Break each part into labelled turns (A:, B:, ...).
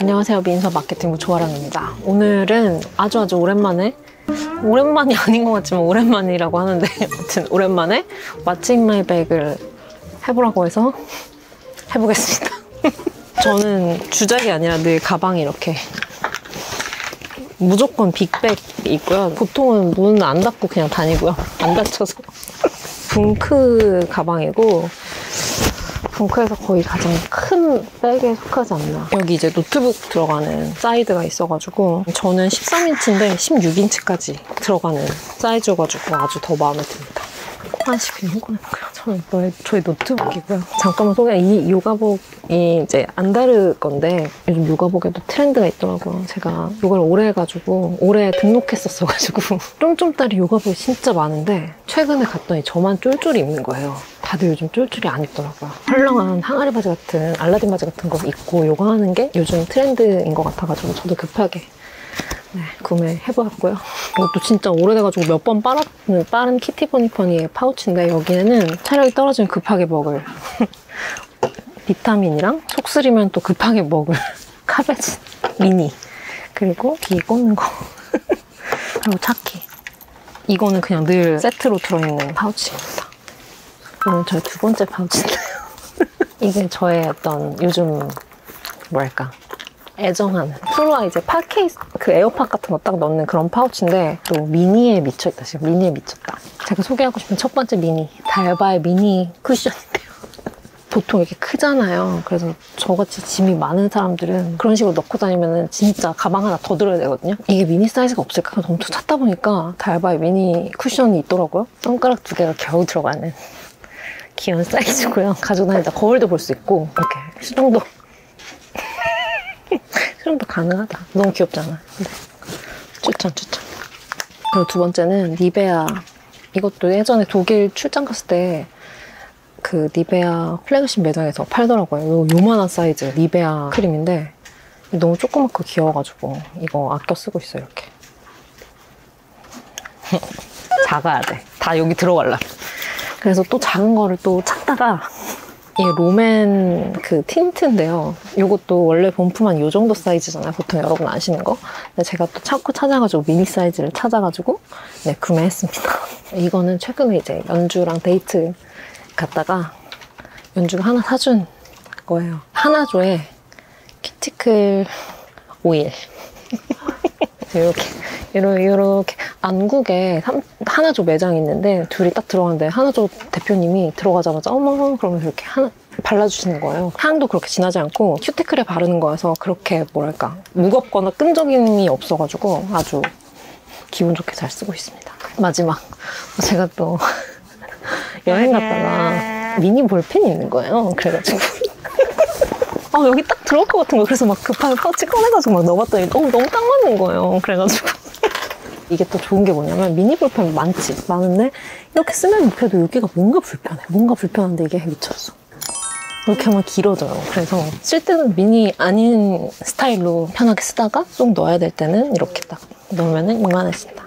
A: 안녕하세요. 미인서 마케팅부 조아랑입니다. 오늘은 아주 오랜만이 아닌 것 같지만 오랜만이라고 하는데 아무튼 오랜만에 What's in my bag을 해보라고 해서 해보겠습니다. 저는 주작이 아니라 늘 가방이 이렇게 무조건 빅백 있고요. 보통은 문 안 닫고 그냥 다니고요. 안 닫혀서. 붕크 가방이고 붕크에서 거의 가장 큰 백에 속하지 않나. 여기 이제 노트북 들어가는 사이드가 있어가지고 저는 13인치인데 16인치까지 들어가는 사이즈여가지고 아주 더 마음에 듭니다. 하나씩 그냥 꺼내볼게요. 저희 노트북이고요. 잠깐만 소개. 이 요가복이 이제 안다르 건데 요즘 요가복에도 트렌드가 있더라고요. 제가 요가를 오래 해가지고 올해 등록했었어가지고 쫌쫌따리 요가복이 진짜 많은데 최근에 갔더니 저만 쫄쫄이 입는 거예요. 다들 요즘 쫄쫄이 안 입더라고요. 헐렁한 항아리 바지 같은 알라딘 바지 같은 거 입고 요가하는 게 요즘 트렌드인 것 같아가지고 저도 급하게 구매해보았고요. 이것도 진짜 오래돼가지고 몇 번 빠른 키티버니퍼니의 파우치인데 여기에는 체력이 떨어지면 급하게 먹을 비타민이랑 속 쓰리면 또 급하게 먹을 카베진 미니, 그리고 뒤에 꽂는 거 그리고 차키. 이거는 그냥 늘 세트로 들어있는 파우치입니다. 오늘 저의 두 번째 파우치인데요. 이게 저의 어떤 요즘 뭐랄까 애정하는 프로와 이제 팟 케이스, 그 에어팟 같은 거 딱 넣는 그런 파우치인데 또 미니에 미쳐있다. 지금 미니에 미쳤다. 제가 소개하고 싶은 첫 번째 미니, 달바의 미니 쿠션인데요. 보통 이렇게 크잖아요. 그래서 저같이 짐이 많은 사람들은 그런 식으로 넣고 다니면 진짜 가방 하나 더 들어야 되거든요. 이게 미니 사이즈가 없을까? 엄청 찾다 보니까 달바의 미니 쿠션이 있더라고요. 손가락 두 개가 겨우 들어가는 귀여운 사이즈고요. 가지고 다니다 거울도 볼 수 있고 이렇게 수정도 가능하다. 너무 귀엽잖아. 네. 추천. 그리고 두 번째는 니베아. 이것도 예전에 독일 출장 갔을 때 그 니베아 플래그십 매장에서 팔더라고요. 요만한 사이즈 니베아 크림인데 너무 조그맣고 귀여워가지고 이거 아껴 쓰고 있어요. 이렇게. 작아야 돼. 다 여기 들어갈라. 그래서 또 작은 거를 또 찾다가 이게 롬앤 그 틴트인데요. 이것도 원래 본품한 이 정도 사이즈잖아요. 보통 여러분 아시는 거. 근데 제가 또 찾고 찾아가지고 미니 사이즈를 찾아가지고 구매했습니다. 이거는 최근에 이제 연주랑 데이트 갔다가 연주가 하나 사준 거예요. 하나조의 큐티클 오일. 이렇게 안국에 하나조 매장이 있는데 둘이 딱 들어갔는데 하나조 대표님이 들어가자마자 어머 그러면서 이렇게 하나 발라주시는 거예요. 향도 그렇게 진하지 않고 큐티클에 바르는 거여서 그렇게 뭐랄까 무겁거나 끈적임이 없어가지고 아주 기분 좋게 잘 쓰고 있습니다. 마지막, 제가 또 여행 갔다가 미니 볼펜이 있는 거예요. 그래가지고 여기 딱 들어갈 것 같은 거예요. 그래서 막 급하게 파우치 꺼내가지고 막 넣어봤더니 너무 딱 맞는 거예요. 그래가지고 이게 또 좋은 게 뭐냐면 미니 볼펜 많은데 이렇게 쓰면 입혀도 여기가 뭔가 불편해. 뭔가 불편한데 이게 미쳤어. 이렇게 하면 길어져요. 그래서 쓸 때는 미니 아닌 스타일로 편하게 쓰다가 쏙 넣어야 될 때는 이렇게 딱 넣으면 이만해진다.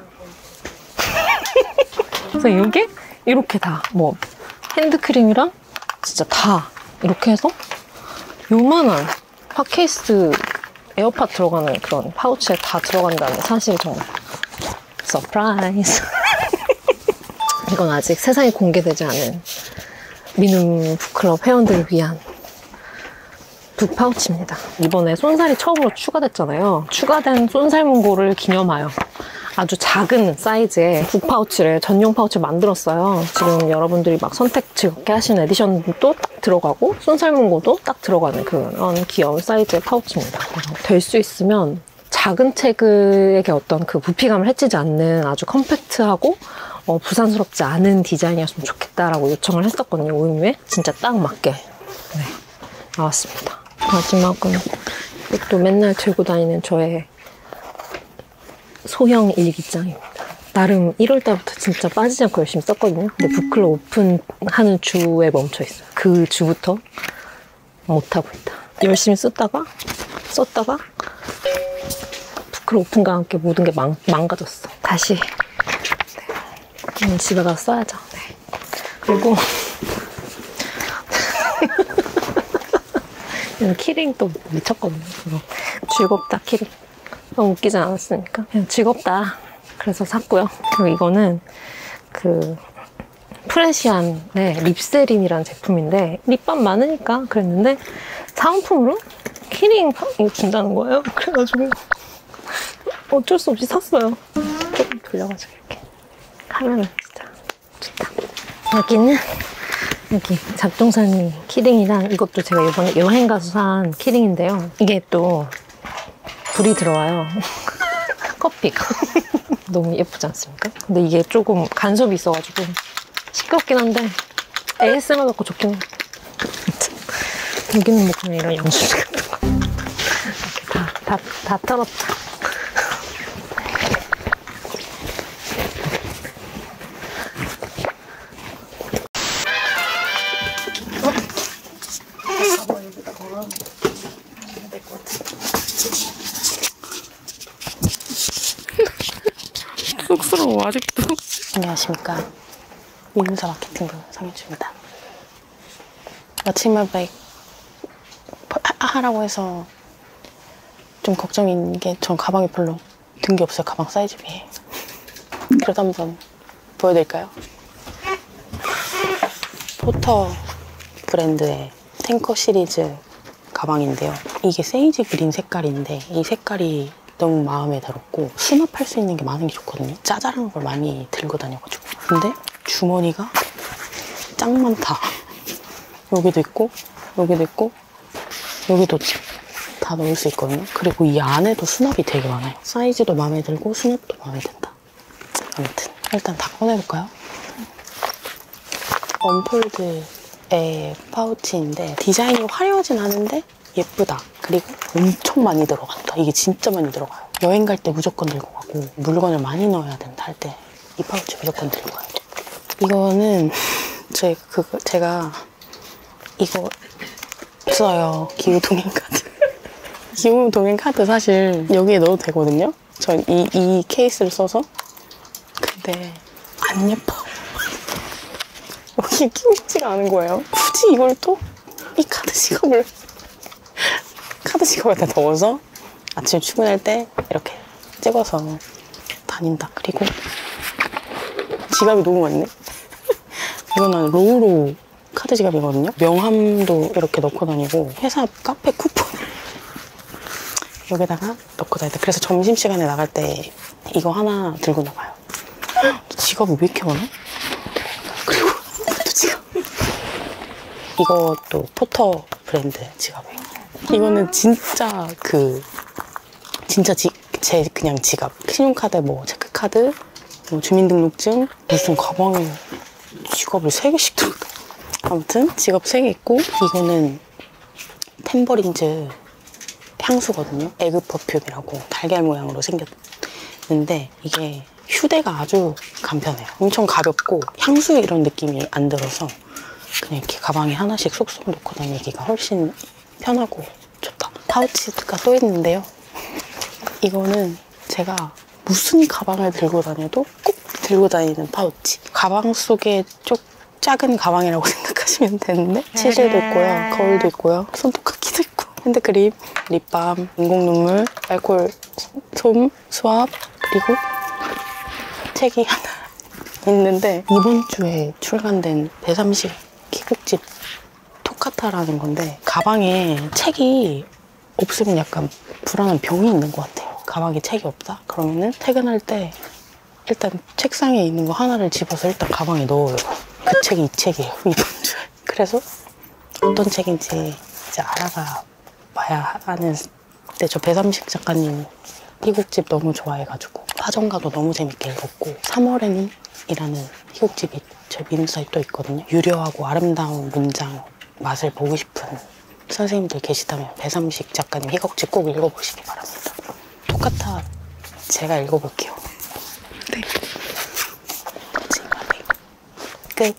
A: 그래서 이게 이렇게 다 뭐 핸드크림이랑 진짜 다 이렇게 해서 요만한 팟케이스 에어팟 들어가는 그런 파우치에 다 들어간다는 사실 정말 서프라이즈. 이건 아직 세상에 공개되지 않은 미눔 북클럽 회원들을 위한 북 파우치입니다. 이번에 쏜살이 처음으로 추가됐잖아요. 추가된 쏜살 문고를 기념하여 아주 작은 사이즈의 북 파우치를, 전용 파우치를 만들었어요. 지금 여러분들이 막 선택 즐겁게 하시는 에디션도 딱 들어가고 쏜살 문고도 딱 들어가는 그런 귀여운 사이즈의 파우치입니다. 될 수 있으면 작은 책에게 어떤 그 부피감을 해치지 않는 아주 컴팩트하고 부산스럽지 않은 디자인이었으면 좋겠다라고 요청을 했었거든요. 오유미에 진짜 딱 맞게 나왔습니다. 마지막은 이것도 맨날 들고 다니는 저의 소형 일기장입니다. 나름 1월달부터 진짜 빠지지 않고 열심히 썼거든요. 근데 북클럽 오픈하는 주에 멈춰있어요. 그 주부터 못하고 있다. 열심히 썼다가 북클럽 오픈과 함께 모든 게 망가졌어. 다시 집에 가서 써야죠. 그리고 키링 또 미쳤거든요. 즐겁다, 키링. 너무 웃기지 않았습니까? 그냥 즐겁다. 그래서 샀고요. 그리고 이거는 그 프레시안의 립세린이라는 제품인데 립밤 많으니까 그랬는데 사은품으로 키링 이거 준다는 거예요. 그래가지고 어쩔 수 없이 샀어요. 조금 돌려가지고 이렇게 하면은 진짜 좋다. 여기는 여기 잡동사니 키링이랑 이것도 제가 이번에 여행 가서 산 키링인데요. 이게 또 불이 들어와요. 커피가. 너무 예쁘지 않습니까? 근데 이게 조금 간섭이 있어가지고 시끄럽긴 한데 ASMR 갖고 좋긴 해. 여기는 뭐 그냥 이런 영수증 같은 거 이렇게 다 털었다. 쑥스러워 아직도.
B: 안녕하십니까. 민사 마케팅부 상현주입니다. 마침마백 하라고 해서 좀 걱정인 게 전 가방이 별로 든 게 없어요. 가방 사이즈 비해. 그래도 한번 보여드릴까요? 포터 브랜드의 탱커 시리즈 가방인데요. 이게 세이지 그린 색깔인데 이 색깔이 너무 마음에 들었고 수납할 수 있는 게 많은 게 좋거든요. 짜잘한 걸 많이 들고 다녀가지고. 근데 주머니가 짱 많다. 여기도 있고 여기도 있고 여기도 다 넣을 수 있거든요. 그리고 이 안에도 수납이 되게 많아요. 사이즈도 마음에 들고 수납도 마음에 든다. 아무튼 일단 다 꺼내볼까요? 언폴드의 파우치인데 디자인이 화려하진 않은데 예쁘다. 그리고 엄청 많이 들어간다. 이게 진짜 많이 들어가요. 여행 갈 때 무조건 들고 가고 물건을 많이 넣어야 된다 할 때 이 파우치 무조건 들고 가요. 이거는 제가 이거 없어요. 기후동행 카드. 기후동행 카드 사실 여기에 넣어도 되거든요. 전 이 케이스를 써서. 근데 안 예뻐. 여기 끼고 싶지가 않은 거예요. 굳이 이걸 또 이 카드 지갑에다 넣어서 아침에 출근할 때 이렇게 찍어서 다닌다. 그리고 지갑이 너무 많네. 이거는 로우로우 카드 지갑이거든요. 명함도 이렇게 넣고 다니고 회사 카페 쿠폰을 여기다가 넣고 다니다. 그래서 점심시간에 나갈 때 이거 하나 들고 나가요. 지갑이 왜 이렇게 많아? 그리고 또 지갑. 이것도 포터 브랜드 지갑이에요. 이거는 진짜 제 그냥 지갑. 신용카드, 뭐 체크카드, 뭐 주민등록증, 무슨 가방에 지갑을 3개씩 들고. 아무튼 지갑 3개 있고 이거는 템버린즈 향수거든요. 에그 퍼퓸이라고 달걀 모양으로 생겼는데 이게 휴대가 아주 간편해요. 엄청 가볍고 향수 이런 느낌이 안 들어서 그냥 이렇게 가방에 하나씩 쏙쏙 놓고 다니기가 훨씬 편하고 좋다. 파우치가 또 있는데요. 이거는 제가 무슨 가방을 들고 다녀도 꼭 들고 다니는 파우치. 가방 속에 작은 가방이라고 생각하시면 되는데 치실도 있고요, 거울도 있고요, 손톱깎이도 있고, 핸드크림, 립밤, 인공눈물, 알코올 솜, 수압, 그리고 책이 하나 있는데 이번 주에 출간된 배삼식 희곡집 토카타라는 건데 가방에 책이 없으면 약간 불안한 병이 있는 것 같아요. 가방에 책이 없다? 그러면은 퇴근할 때 일단 책상에 있는 거 하나를 집어서 일단 가방에 넣어요. 그 책이 이 책이에요, 이번 주에. 그래서 어떤 책인지 이제 알아가 봐야 하는데 저 배삼식 작가님 희곡집 너무 좋아해가지고 화정가도 너무 재밌게 읽었고 3월에는이라는 희곡집이 제 민사에 또 있거든요. 유려하고 아름다운 문장 맛을 보고 싶은 선생님들 계시다면 배삼식 작가님 희곡집 꼭 읽어보시기 바랍니다. 토카타 제가 읽어볼게요. 네. 끝.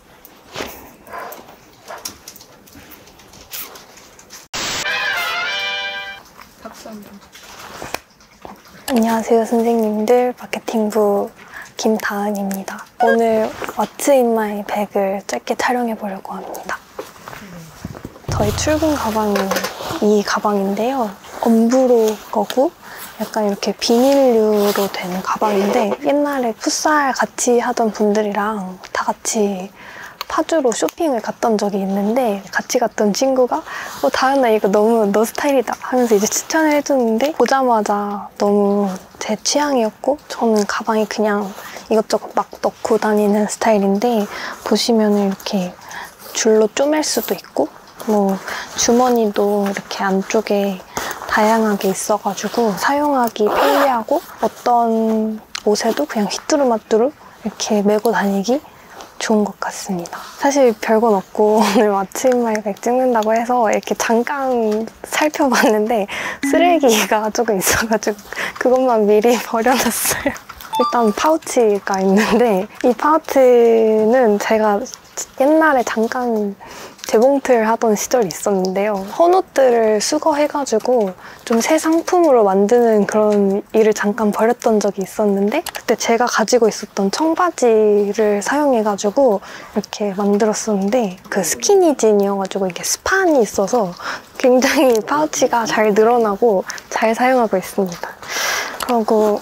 C: 안녕하세요 선생님들, 마케팅부 김다은입니다. 오늘 What's in my bag을 짧게 촬영해 보려고 합니다. 저희 출근 가방은 이 가방인데요. 엄브로 거고 약간 이렇게 비닐류로 된 가방인데 옛날에 풋살 같이 하던 분들이랑 다 같이 파주로 쇼핑을 갔던 적이 있는데 같이 갔던 친구가 다은아 이거 너무 너 스타일이다 하면서 이제 추천을 해줬는데 보자마자 너무 제 취향이었고 저는 가방에 그냥 이것저것 막 넣고 다니는 스타일인데 보시면 이렇게 줄로 쪼맬 수도 있고 뭐 주머니도 이렇게 안쪽에 다양하게 있어가지고 사용하기 편리하고 어떤 옷에도 그냥 휘뚜루마뚜루 이렇게 메고 다니기 좋은 것 같습니다. 사실 별건 없고 오늘 왓츠인마이백 찍는다고 해서 이렇게 잠깐 살펴봤는데 쓰레기가 조금 있어가지고 그것만 미리 버려놨어요. 일단 파우치가 있는데 이 파우치는 제가 옛날에 잠깐 재봉틀 하던 시절이 있었는데요. 헌옷들을 수거해가지고 좀 새 상품으로 만드는 그런 일을 잠깐 벌였던 적이 있었는데 그때 제가 가지고 있었던 청바지를 사용해가지고 이렇게 만들었었는데 그 스키니진이어가지고 이게 스판이 있어서 굉장히 파우치가 잘 늘어나고 잘 사용하고 있습니다. 그리고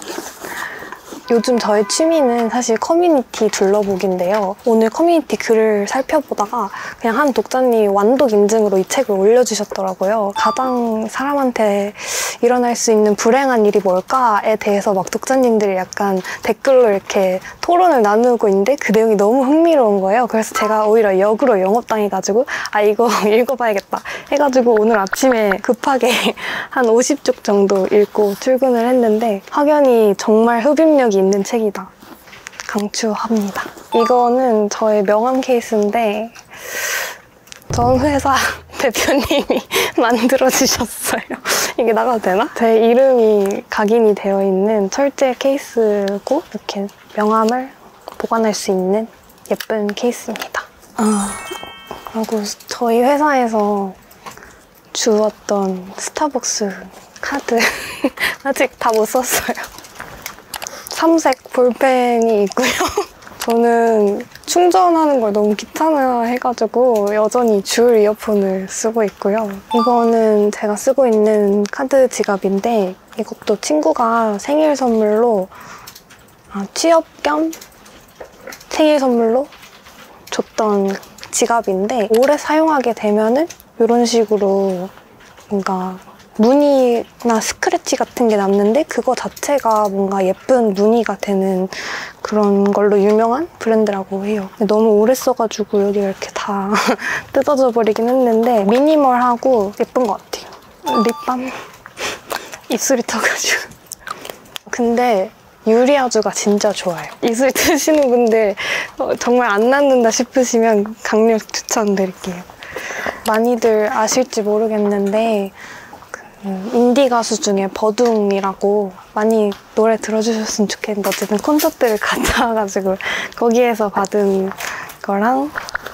C: 요즘 저의 취미는 사실 커뮤니티 둘러보기인데요. 오늘 커뮤니티 글을 살펴보다가 그냥 한 독자님이 완독 인증으로 이 책을 올려주셨더라고요. 가장 사람한테 일어날 수 있는 불행한 일이 뭘까에 대해서 막 독자님들이 약간 댓글로 이렇게 토론을 나누고 있는데 그 내용이 너무 흥미로운 거예요. 그래서 제가 오히려 역으로 영업당해가지고 아 이거 읽어봐야겠다 해가지고 오늘 아침에 급하게 한 50쪽 정도 읽고 출근을 했는데 확연히 정말 흡입력이 있는 책이다. 강추합니다. 이거는 저의 명함 케이스인데 전 회사 대표님이 만들어주셨어요. 이게 나가도 되나? 제 이름이 각인이 되어 있는 철제 케이스고 이렇게 명함을 보관할 수 있는 예쁜 케이스입니다. 그리고 저희 회사에서 주었던 스타벅스 카드 아직 다 못 썼어요. 삼색 볼펜이 있고요. 저는 충전하는 걸 너무 귀찮아해가지고 여전히 줄 이어폰을 쓰고 있고요. 이거는 제가 쓰고 있는 카드 지갑인데 이것도 친구가 생일 선물로 취업 겸 생일 선물로 줬던 지갑인데 오래 사용하게 되면은 이런 식으로 뭔가 무늬나 스크래치 같은 게 남는데 그거 자체가 뭔가 예쁜 무늬가 되는 그런 걸로 유명한 브랜드라고 해요. 너무 오래 써가지고 여기가 이렇게 다 뜯어져 버리긴 했는데 미니멀하고 예쁜 것 같아요. 립밤 입술이 터가지고. 근데 유리아주가 진짜 좋아요. 입술 트시는 분들 정말 안 낫는다 싶으시면 강력 추천드릴게요. 많이들 아실지 모르겠는데 인디 가수 중에 버둥이라고 많이 노래 들어주셨으면 좋겠는데 어쨌든 콘서트를 갔다 와가지고 거기에서 받은 거랑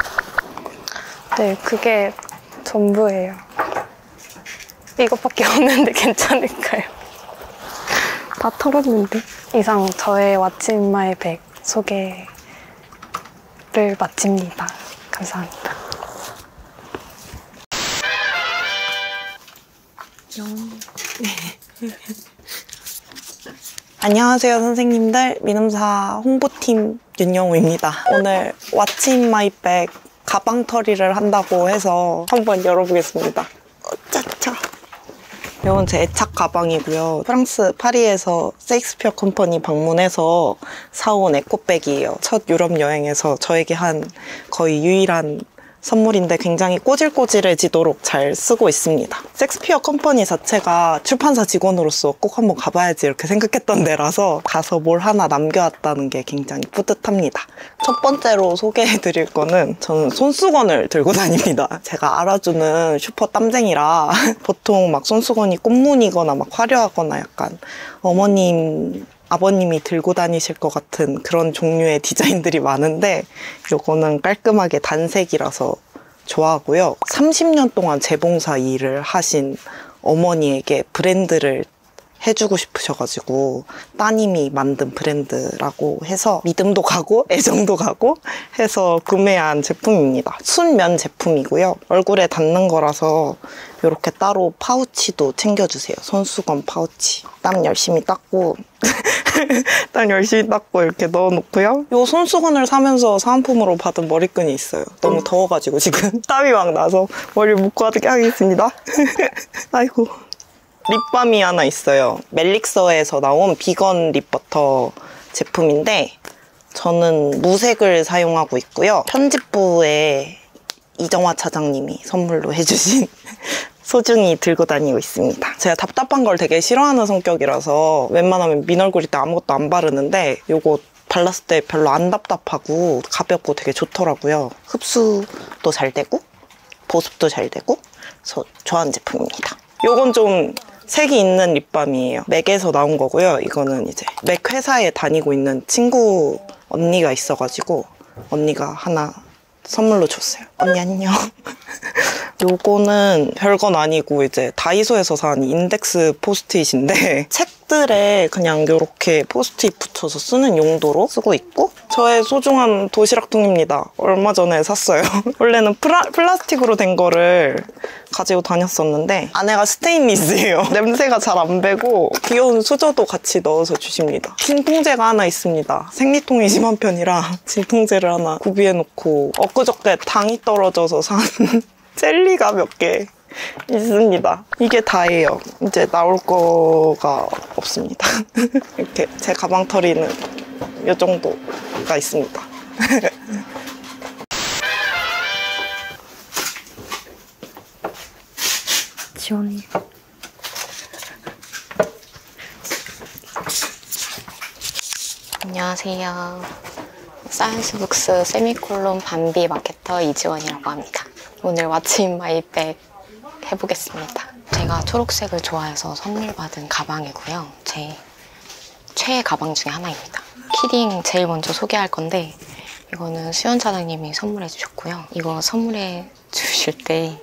C: 네 그게 전부예요. 이것밖에 없는데 괜찮을까요? 다 털었는데. 이상 저의 왓츠 인 마이 백 소개를 마칩니다. 감사합니다.
B: 안녕하세요 선생님들, 민음사 홍보팀 윤영우입니다. 오늘 왓츠 인 마이 백 가방 털이를 한다고 해서 한번 열어보겠습니다. 짜차. 이건 제 애착 가방이고요. 프랑스 파리에서 세익스피어 컴퍼니 방문해서 사온 에코백이에요. 첫 유럽 여행에서 저에게 한 거의 유일한 선물인데 굉장히 꼬질꼬질해지도록 잘 쓰고 있습니다. 섹스피어 컴퍼니 자체가 출판사 직원으로서 꼭 한번 가봐야지 이렇게 생각했던 데라서 가서 뭘 하나 남겨왔다는 게 굉장히 뿌듯합니다. 첫 번째로 소개해드릴 거는 저는 손수건을 들고 다닙니다. 제가 알아주는 슈퍼 땀쟁이라 보통 막 손수건이 꽃무늬거나 막 화려하거나 약간 어머님 아버님이 들고 다니실 것 같은 그런 종류의 디자인들이 많은데 요거는 깔끔하게 단색이라서 좋아하고요. 30년 동안 재봉사 일을 하신 어머니에게 브랜드를 해주고 싶으셔가지고 따님이 만든 브랜드라고 해서 믿음도 가고 애정도 가고 해서 구매한 제품입니다. 순면 제품이고요. 얼굴에 닿는 거라서 이렇게 따로 파우치도 챙겨주세요. 손수건 파우치. 땀 열심히 닦고 이렇게 넣어놓고요. 이 손수건을 사면서 사은품으로 받은 머리끈이 있어요. 너무 더워가지고 지금 땀이 막 나서 머리를 묶고 하겠습니다. 아이고. 립밤이 하나 있어요. 멜릭서에서 나온 비건 립버터 제품인데 저는 무색을 사용하고 있고요. 편집부에 이정화 차장님이 선물로 해주신 소중히 들고 다니고 있습니다. 제가 답답한 걸 되게 싫어하는 성격이라서 웬만하면 민얼굴일 때 아무것도 안 바르는데 이거 발랐을 때 별로 안 답답하고 가볍고 되게 좋더라고요. 흡수도 잘 되고 보습도 잘 되고 그래서 좋아하는 제품입니다. 이건 좀 색이 있는 립밤이에요. 맥에서 나온 거고요. 이거는 이제 맥 회사에 다니고 있는 친구 언니가 있어가지고 언니가 하나 선물로 줬어요. 언니 안녕. 요거는 별건 아니고 이제 다이소에서 산 인덱스 포스트잇인데 책들에 그냥 이렇게 포스트잇 붙여서 쓰는 용도로 쓰고 있고 저의 소중한 도시락통입니다. 얼마 전에 샀어요. 원래는 플라스틱으로 된 거를 가지고 다녔었는데 아내가 스테인리스예요. 냄새가 잘 안 배고 귀여운 수저도 같이 넣어서 주십니다. 진통제가 하나 있습니다. 생리통이 심한 편이라 진통제를 하나 구비해놓고 엊그저께 당이 떨어져서 산 젤리가 몇 개 있습니다. 이게 다예요. 이제 나올 거가 없습니다. 이렇게 제 가방털이는 이 정도가 있습니다.
C: 지원이.
D: 안녕하세요. 사이언스북스 세미콜론 밤비 마케터 이지원이라고 합니다. 오늘 왓츠 인 마이 백 해보겠습니다. 제가 초록색을 좋아해서 선물 받은 가방이고요. 제 최애 가방 중에 하나입니다. 키링 제일 먼저 소개할 건데 이거는 수연 차장님이 선물해 주셨고요. 이거 선물해 주실 때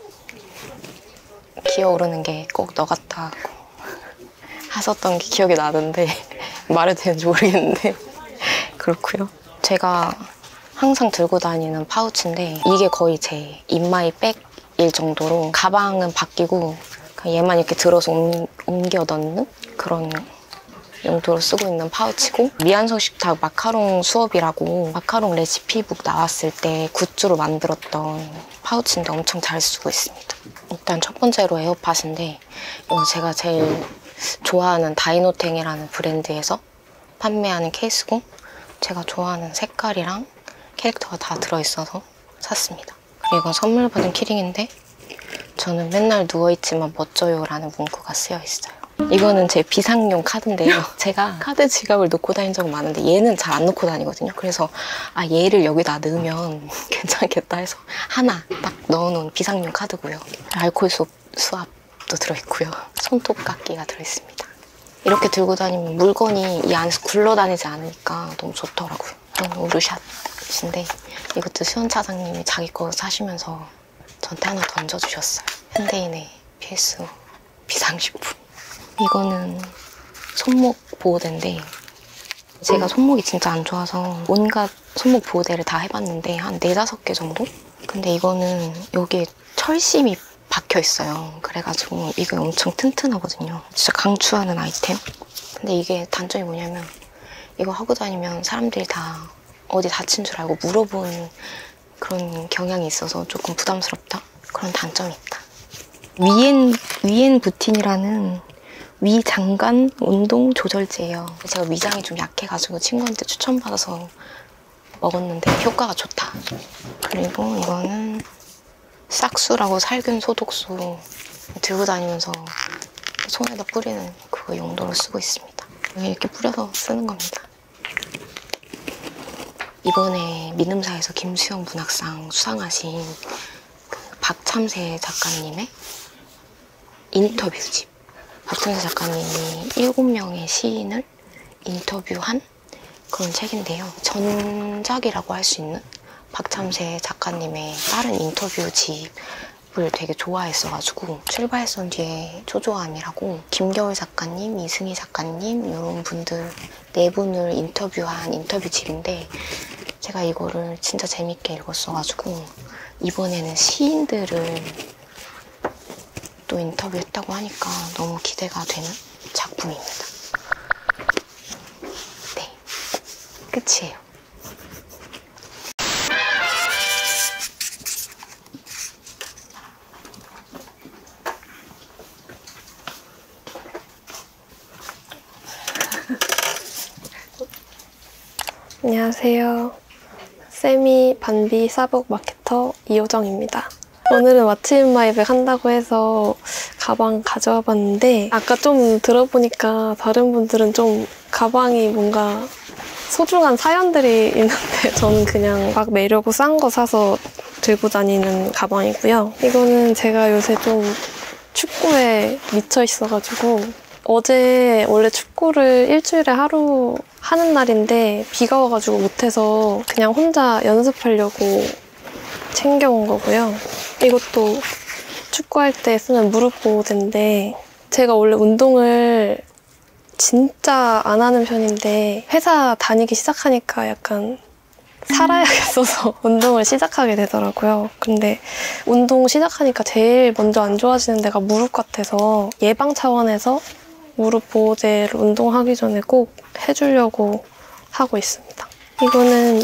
D: 기어오르는 게 꼭 너 같다고 하셨던 게 기억이 나는데 말해도 되는지 모르겠는데 그렇고요. 제가 항상 들고 다니는 파우치인데 이게 거의 제 인마이 백일 정도로 가방은 바뀌고 그냥 얘만 이렇게 들어서 옮겨 넣는 그런 용도로 쓰고 있는 파우치고 미안석 식탁 마카롱 수업이라고 마카롱 레시피북 나왔을 때 굿즈로 만들었던 파우치인데 엄청 잘 쓰고 있습니다. 일단 첫 번째로 에어팟인데 이건 제가 제일 좋아하는 다이노탱이라는 브랜드에서 판매하는 케이스고 제가 좋아하는 색깔이랑 캐릭터가 다 들어있어서 샀습니다. 그리고 이건 선물 받은 키링인데 저는 맨날 누워있지만 멋져요 라는 문구가 쓰여 있어요. 이거는 제 비상용 카드인데요. 제가 카드 지갑을 놓고 다닌 적은 많은데 얘는 잘 안 놓고 다니거든요. 그래서 얘를 여기다 넣으면 괜찮겠다 해서 하나 딱 넣어놓은 비상용 카드고요. 알코올 수압도 들어있고요. 손톱깎이가 들어있습니다. 이렇게 들고 다니면 물건이 이 안에서 굴러다니지 않으니까 너무 좋더라고요. 이건 우르샷인데 이것도 수연 차장님이 자기 거 사시면서 저한테 하나 던져주셨어요. 현대인의 필수 비상식품. 이거는 손목 보호대인데 제가 손목이 진짜 안 좋아서 온갖 손목 보호대를 다 해봤는데 한 4-5개 정도? 근데 이거는 여기에 철심이 박혀 있어요. 그래가지고 이게 엄청 튼튼하거든요. 진짜 강추하는 아이템. 근데 이게 단점이 뭐냐면 이거 하고 다니면 사람들이 다 어디 다친 줄 알고 물어보는 그런 경향이 있어서 조금 부담스럽다? 그런 단점이 있다. 위엔 부틴이라는 위장관 운동 조절제예요. 제가 위장이 좀 약해가지고 친구한테 추천받아서 먹었는데 효과가 좋다. 그리고 이거는 싹수라고 살균 소독수 들고 다니면서 손에다 뿌리는 그거 용도로 쓰고 있습니다. 이렇게 뿌려서 쓰는 겁니다. 이번에 민음사에서 김수영 문학상 수상하신 그 박참새 작가님의 인터뷰집. 박참새 작가님이 7명의 시인을 인터뷰한 그런 책인데요. 전작이라고 할 수 있는 박참새 작가님의 다른 인터뷰집을 팝을 되게 좋아했어가지고 출발선 뒤에 초조함이라고 김겨울 작가님, 이승희 작가님 이런 분들 네 분을 인터뷰한 인터뷰집인데 제가 이거를 진짜 재밌게 읽었어가지고 이번에는 시인들을 또 인터뷰했다고 하니까 너무 기대가 되는 작품입니다. 네, 끝이에요.
C: 안녕하세요. 세미 반비 사복 마케터 이효정입니다. 오늘은 왓츠 인 마이백 한다고 해서 가방 가져와 봤는데 아까 좀 들어보니까 다른 분들은 좀 가방이 뭔가 소중한 사연들이 있는데 저는 그냥 막 매려고 싼 거 사서 들고 다니는 가방이고요. 이거는 제가 요새 좀 축구에 미쳐 있어가지고 어제 원래 축구를 일주일에 하루 하는 날인데 비가 와가지고 못해서 그냥 혼자 연습하려고 챙겨온 거고요. 이것도 축구할 때 쓰는 무릎 보호대인데 제가 원래 운동을 진짜 안 하는 편인데 회사 다니기 시작하니까 약간 살아야겠어서 운동을 시작하게 되더라고요. 근데 운동 시작하니까 제일 먼저 안 좋아지는 데가 무릎 같아서 예방 차원에서 무릎 보호대를 운동하기 전에 꼭 해주려고 하고 있습니다. 이거는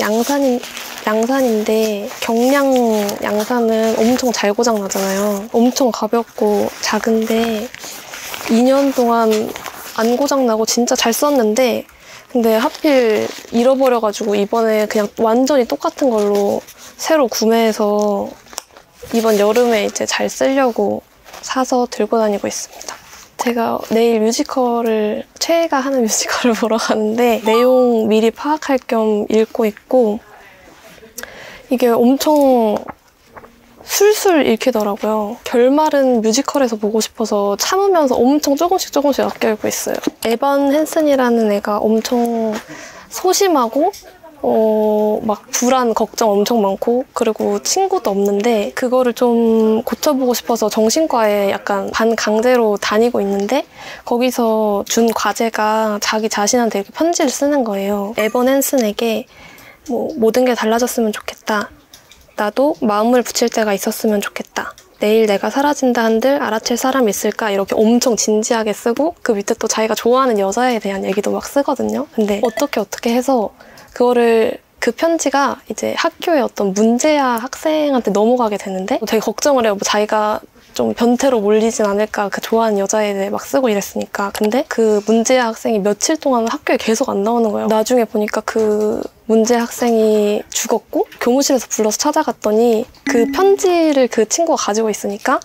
C: 양산인데 경량 양산은 엄청 잘 고장나잖아요. 엄청 가볍고 작은데 2년 동안 안 고장나고 진짜 잘 썼는데 근데 하필 잃어버려가지고 이번에 그냥 완전히 똑같은 걸로 새로 구매해서 이번 여름에 이제 잘 쓰려고 사서 들고 다니고 있습니다. 제가 내일 최애가 하는 뮤지컬을 보러 가는데 내용 미리 파악할 겸 읽고 있고 이게 엄청 술술 읽히더라고요. 결말은 뮤지컬에서 보고 싶어서 참으면서 엄청 조금씩 아껴 읽고 있어요. 에반 헨슨이라는 애가 엄청 소심하고 막 불안, 걱정 엄청 많고 그리고 친구도 없는데 그거를 좀 고쳐보고 싶어서 정신과에 약간 반강제로 다니고 있는데 거기서 준 과제가 자기 자신한테 이렇게 편지를 쓰는 거예요. 에반 헨슨에게 모든 게 달라졌으면 좋겠다. 나도 마음을 붙일 때가 있었으면 좋겠다. 내일 내가 사라진다 한들 알아챌 사람 있을까? 이렇게 엄청 진지하게 쓰고 그 밑에 또 자기가 좋아하는 여자에 대한 얘기도 막 쓰거든요. 근데 어떻게 해서 그 편지가 이제 학교의 어떤 문제아 학생한테 넘어가게 되는데 되게 걱정을 해요. 자기가 좀 변태로 몰리진 않을까 그 좋아하는 여자에 대해 막 쓰고 이랬으니까. 근데 그 문제아 학생이 며칠 동안 학교에 계속 안 나오는 거예요. 나중에 보니까 그 문제 학생이 죽었고 교무실에서 불러서 찾아갔더니 그 편지를 그 친구가 가지고 있으니까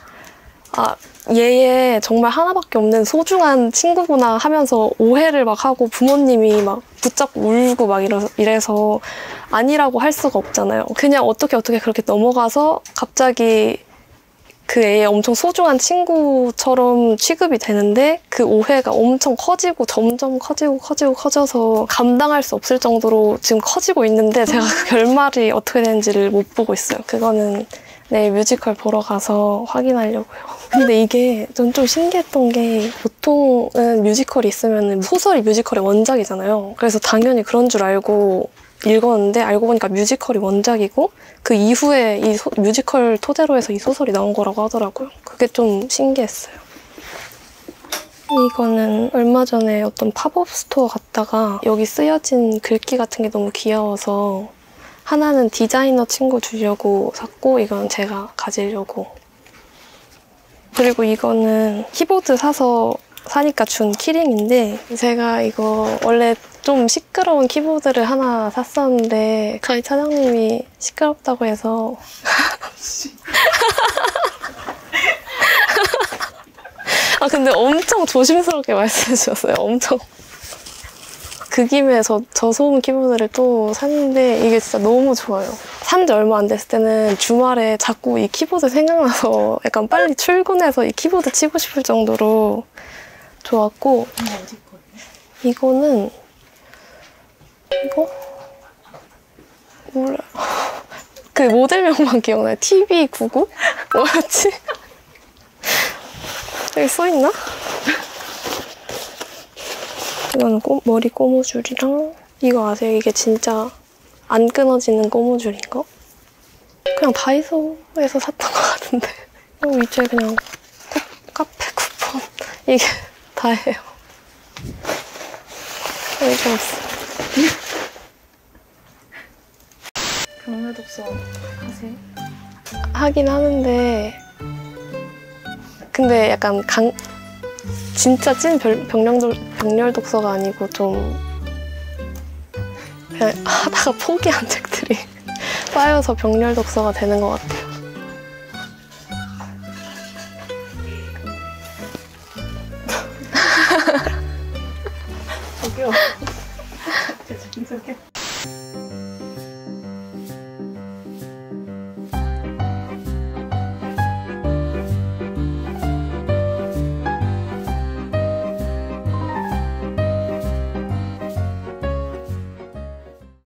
C: 얘의 정말 하나밖에 없는 소중한 친구구나 하면서 오해를 막 하고 부모님이 막 붙잡고 울고 막 이래서 아니라고 할 수가 없잖아요. 그냥 어떻게 그렇게 넘어가서 갑자기 그 애의 엄청 소중한 친구처럼 취급이 되는데 그 오해가 엄청 커지고 점점 커져서 감당할 수 없을 정도로 지금 커지고 있는데 제가 그 결말이 어떻게 되는지를 못 보고 있어요. 그거는 내일 뮤지컬 보러 가서 확인하려고요. 근데 이게 좀 신기했던 게 보통은 뮤지컬이 있으면 소설이 뮤지컬의 원작이잖아요. 그래서 당연히 그런 줄 알고 읽었는데 알고 보니까 뮤지컬이 원작이고 그 이후에 이 뮤지컬 토대로 해서 이 소설이 나온 거라고 하더라고요. 그게 좀 신기했어요. 이거는 얼마 전에 어떤 팝업 스토어 갔다가 여기 쓰여진 글귀 같은 게 너무 귀여워서 하나는 디자이너 친구 주려고 샀고 이건 제가 가지려고. 그리고 이거는 키보드 사니까 준 키링인데 제가 이거 원래 좀 시끄러운 키보드를 하나 샀었는데 저희 차장님이 시끄럽다고 해서 근데 엄청 조심스럽게 말씀해 주셨어요. 엄청. 그 김에 저소음 키보드를 또 샀는데 이게 진짜 너무 좋아요. 산 지 얼마 안 됐을 때는 주말에 자꾸 이 키보드 생각나서 약간 빨리 출근해서 이 키보드 치고 싶을 정도로 좋았고 이거? 몰라요. 그 모델명만 기억나요. TV99? 뭐였지? 여기 써있나? 이거는 머리 고무줄이랑 이거 아세요? 이게 진짜 안 끊어지는 고무줄인 거? 그냥 다이소에서 샀던 것 같은데. 그리고 이제 그냥 카페 쿠폰 이게 다예요. 이게 없어.
A: 경매 독서 하세요?
C: 하긴 하는데 근데 약간 진짜 찐 병렬 독서가 아니고 좀 그냥 하다가 포기한 책들이 쌓여서 병렬 독서가 되는 것 같아요.
A: 저기요. 제 저기요.